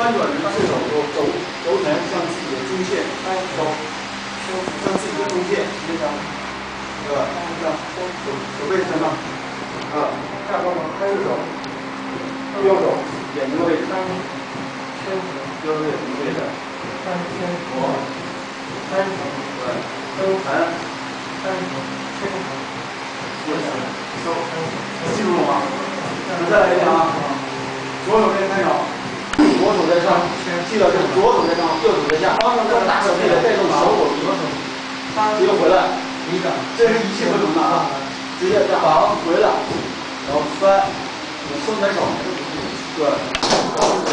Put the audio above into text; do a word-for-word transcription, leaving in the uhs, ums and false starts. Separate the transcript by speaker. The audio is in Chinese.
Speaker 1: 翻转人的手肘肘肘拳向自己的中线，哎，手手向自己的中线，这样，对吧？这样，手手背向上，啊，下方往开手，右手眼睛的位置，三牵手，右手眼睛的位置，三牵手，三手，对，收盘，三手，牵手，收收，记住了吗？我再来一遍啊，左手边开手。 左手在上，记得是左手在上，右手在下。方向在大手臂来带动小手臂，直接回来。这是一气呵成的啊！直接这样绑回来，然后翻，松开手，对。